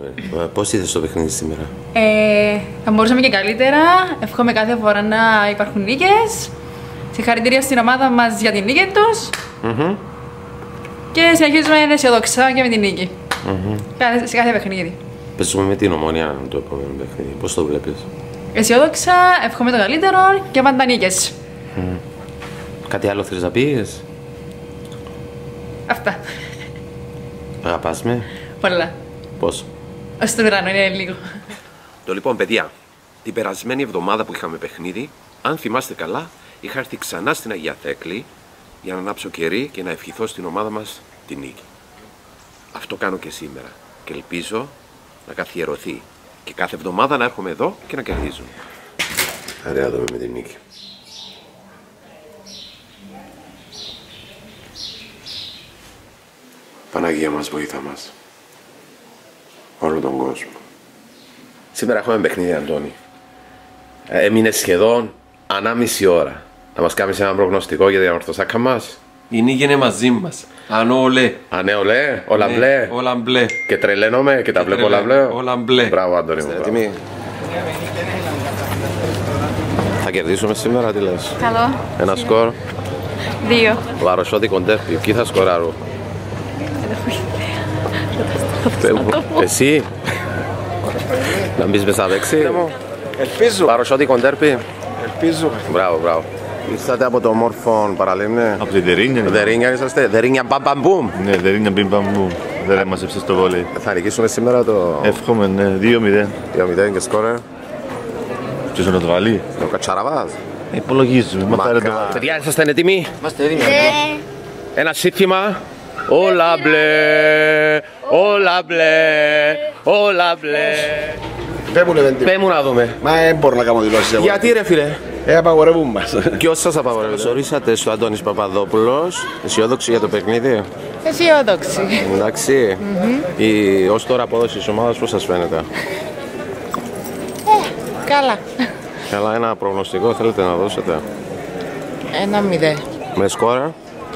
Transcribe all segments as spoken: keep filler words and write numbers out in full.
Πώς είδες το παιχνίδι σήμερα? Ε, θα μπορούσαμε και καλύτερα. Εύχομαι κάθε φορά να υπάρχουν νίκες. Συγχαρητήρια στην ομάδα μας για την νίκη τους. Mm-hmm. Και συνεχίζουμε αισιοδόξα και με την νίκη. Mm-hmm. Σε κάθε παιχνίδι. Παίζουμε με την Ομόνια το επόμενο παιχνίδι. Πώς το βλέπεις? Αισιοδόξα, εύχομαι το καλύτερο και πάντα νίκες. Mm. Κάτι άλλο θέλεις να πεις? Αυτά. Αγαπάς με? Πολλά. Πώς? Ως το βράνο, είναι λίγο. Το λοιπόν, παιδιά, την περασμένη εβδομάδα που είχαμε παιχνίδι, αν θυμάστε καλά, είχα έρθει ξανά στην Αγία Θέκλη για να ανάψω κερί και να ευχηθώ στην ομάδα μας τη νίκη. Αυτό κάνω και σήμερα και ελπίζω να καθιερωθεί και κάθε εβδομάδα να έρχομαι εδώ και να κερδίζουμε. Άρα να δούμε με τη νίκη. Παναγία μας, βοήθα μας. Όλο τον κόσμο. Σήμερα έχουμε παιχνίδι, Αντώνη. Έμεινε σχεδόν ανάμιση ώρα. Να μας κάνεις ένα προγνωστικό για την ορθοσάκα μας. Η νίκη είναι μαζί μας. Ανώ ολέ. Ανέ ολέ, όλα Ναι, μπλε. όλα μπλε. Και τρελαίνομαι και τα βλέπω όλα μπλε. Όλα μπλε. Μπράβο, Αντώνη μου. Έτοιμοι? Θα κερδίσουμε σήμερα, τι λες? Καλό. Ένα σκορ. Δύο. Βαροσότη κοντέρπι. Ποιοι θα σκοράρουν? Εσύ? Να μπεις μέσα δεξί. Ελπίζω. Βαροσότη κοντέρπι. Ελπίζω. Μπράβο, μπράβο. Ήρθατε από το όμορφο Παραλίμνη. Από τη Δερίνια. Δερίνια είσαστε. Δερίνια μπαμπαμπούμ. Ναι, Δερίνια μπιμπαμπούμ. Δεν έμασεψε στο βόλεϊ. Θα νικήσουμε σήμερα το Εύχομαι, ναι, δύο μηδέν. δύο μηδέν και σκόρερ. Ποιος να το βάλει? Ο Κατσαραβάς. Υπολογίζουμε. Μαθάρε το. Παιδιά, είσαστε έτοιμοι? Είμαστε έτοιμοι. Ένα σύνθημα. Όλα μπλε, όλα μπλε, όλα μπλε. Πέ μου να δούμε. Μα δεν μπορώ να κάνω δηλώσεις. Γιατί ρε φίλε? Ε, απαγορεύουν μας. Ποιος σας απαγορεύει? Ορίσατε στο Αντώνης Παπαδόπουλος. Αισιόδοξη για το παιχνίδι? Αισιόδοξη. Εντάξει. Mm-hmm. Η ως τώρα απόδοση της ομάδας πώς σας φαίνεται? Ε, καλά. Καλά, ένα προγνωστικό θέλετε να δώσετε? Ένα μηδέν. Με σκόρα?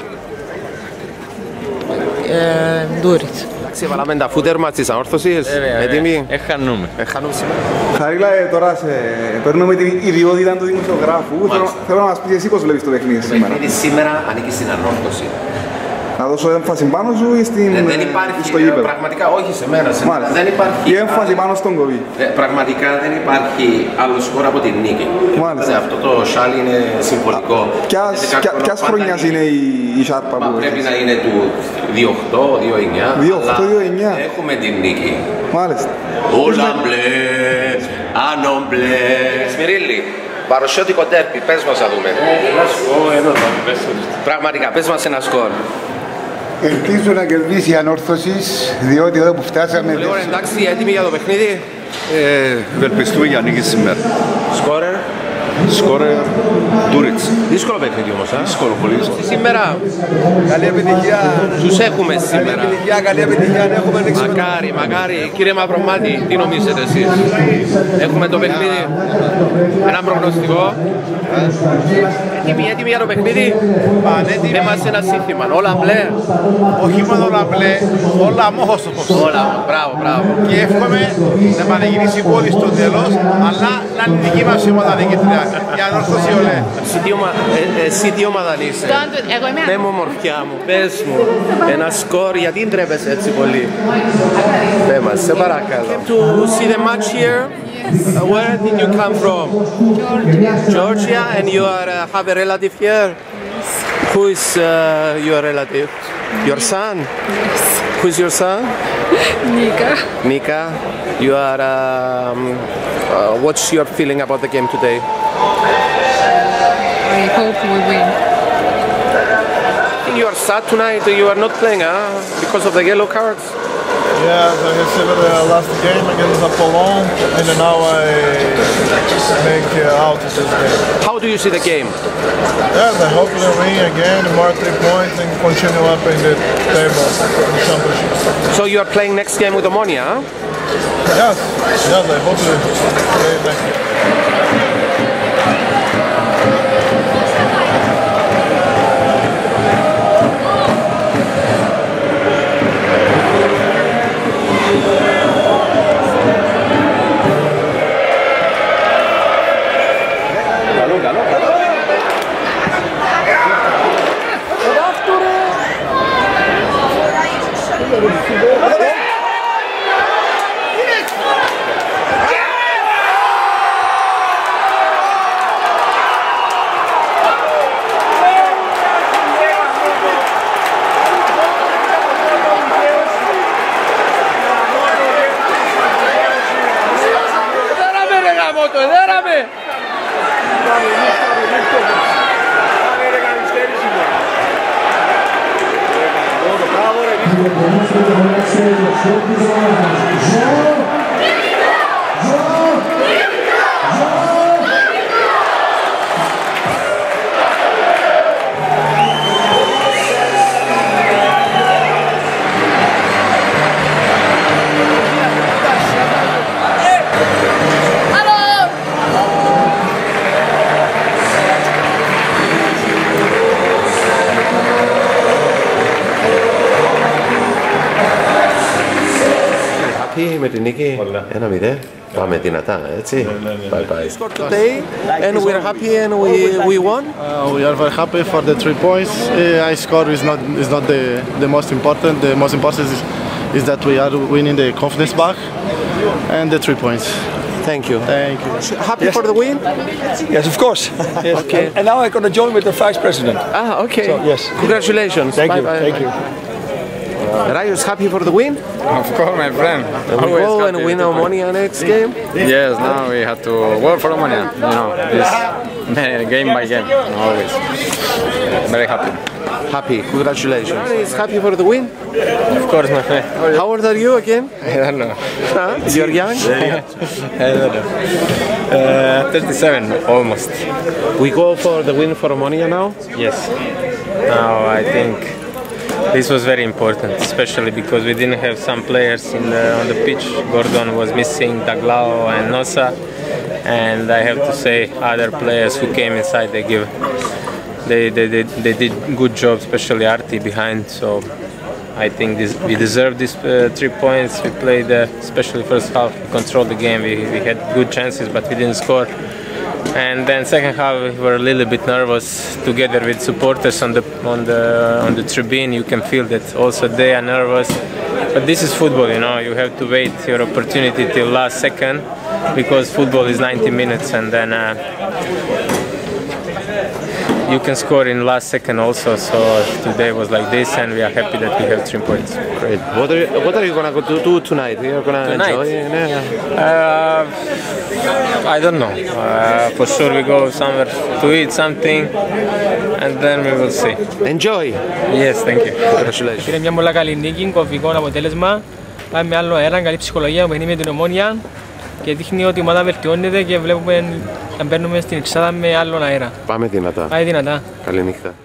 Ε, Ντούριτς. Εντάξει, βάλαμε τα φούτερ μας της ανόρθωσης. Έτοιμοι? Εχανούμε. Εχάνουμε σήμερα. Χαρίλα, ε, τώρα σε... παίρνουμε την ιδιότητα του δημοσιογράφου. Θέλω, θέλω να μας πεις εσύ πώς βλέπεις το παιχνίδι Το σήμερα. παιχνίδι σήμερα ανήκει στην ανόρθωση. Να δώσω έμφαση πάνω σου ή στην... Δεν, δεν υπάρχει, στο γήπεδο? πραγματικά όχι σε μένα. Σε μένα. Δεν υπάρχει. Η έμφαση πάνω στον κοβί. Ε, πραγματικά δεν υπάρχει άλλο σκορ από την νίκη. Μάλιστα. Αυτό το σάλι είναι συμβολικό. Ποιας χρονιάς είναι η, η σάρπα Μα που πρέπει έχεις? να είναι του δύο οκτώ δύο εννιά. δύο οκτώ δύο εννιά. Έχουμε την νίκη. Μάλιστα. Όλα μπλε, άνω μπλε. Σμυρίλη, παροσιώτικο τέρπι, πες μας να δούμε. Ένα σκορ, ένα πες. Πραγματικά, πες μας ένα σκορ. Ελπίζω να κερδίσει η Ανόρθωσης, διότι εδώ που φτάσαμε... Λοιπόν, εντάξει, έτοιμοι για το παιχνίδι? Ε, ευελπιστούμε για νίκη σήμερα. Σκόρερ. Σκόρε Ντούριτς. Δύσκολο παιχνίδι όμως, α. Δύσκολο, πολύ δύσκολο. Σήμερα Καλή επιτυχία. τους έχουμε σήμερα. Καλή επιτυχία, καλή επιτυχία. Να έχουμε ανοίξει. Μακάρι, μακάρι. Κύριε Μαυρομάτη, τι νομίζετε εσείς? Έχουμε το παιχνίδι. Ένα προγνωστικό. Έτοιμοι, έτοιμοι για το παιχνίδι? Πανέτοιμοι. Είμαστε ένα σύνθημα. Όλα μπλε. Όχι μόνο όλα μπλε, όλα μόχωστος. Όλα, μπράβο, μπράβο. Και εύχομαι να πανηγυρίσει η πόλη στο τέλος, αλλά να είναι η δική μας ομάδα νικητριά. Για να ορθώσει ολέ. Εσύ τι ομα- ε, Εσύ τι ομάδα είσαι? Εγώ είμαι Ναι μου, μορφιά μου, πες μου ένα σκορ, γιατί ντρέπεσαι έτσι πολύ? Πες μας, σε παρακαλώ. To see the match here? Uh, where did you come from? Georgia. Georgia, and you are uh, have a relative here? Yes. Who is uh, your relative? Your son? Yes. Who is your son? Nika. Nika. You are. Um, uh, what's your feeling about the game today? I hope we win. You are sad tonight. You are not playing, huh? Because of the yellow cards. Yeah, so I received the last game against Apollon, and now I make uh, out this game. How do you see the game? Yeah, I hope we win again, more three points, and continue up in the table, in the championship. So you are playing next game with Omonia, huh? Yes, yes, I hope we play next game. Με την νίκη ένα μηδέν. Πάμε δυνατά, έτσι. Bye bye. Scored today and we are happy and we we won. Uh, we are very happy for the three points. Uh, I score is not is not the the most important. The most important is is that we are winning the confidence back and the three points. Thank you. Thank you. Happy Yes. for the win? Yes, of course. Yes. Okay. And, and now I'm going to join with the vice president. Ah, okay. So, yes. Congratulations. Thank bye you. Bye. Thank you. Rayos, happy for the win? Of course, my friend. We go and win Omonia next game? Yes, now we have to work for Omonia. You know, this game by game, always. Very happy. Happy, congratulations. Is happy for the win? Of course, my friend. How old are you again? I don't know. Huh? You're young? I don't know. Uh, thirty-seven, almost. We go for the win for Omonia now? Yes. Now I think this was very important, especially because we didn't have some players in the, on the pitch. Gordon was missing, Taglao and Nosa, and I have to say other players who came inside, they give, they they, they, they did good job, especially Arti behind. So I think this, we deserve these uh, three points. We played, uh, especially first half, we controlled the game. We, we had good chances, but we didn't score. And then second half we were a little bit nervous together with supporters on the on the on the tribune. You can feel that also they are nervous. But this is football, you know. You have to wait your opportunity till last second because football is ninety minutes, and then uh, you can score in last second also. So today was like this, and we are happy that we have three points. Great. What are you, what are you gonna go to do tonight? You're gonna Tonight? enjoy? Yeah. Uh, I don't know. Uh, for sure we go somewhere to eat something, and then we will see. Enjoy. Yes, thank you. Congratulations. Είναι μια πολύ καλή νίκη, κομβικό αποτέλεσμα. Πάμε με άλλο αέρα, καλή ψυχολογία που είναι με την Ομόνια και δείχνει ότι η ομάδα βελτιώνεται και βλέπουμε να μπαίνουμε στην εξάδα με άλλον αέρα. Πάμε δυνατά. Πάει δυνατά. Καλή νύχτα.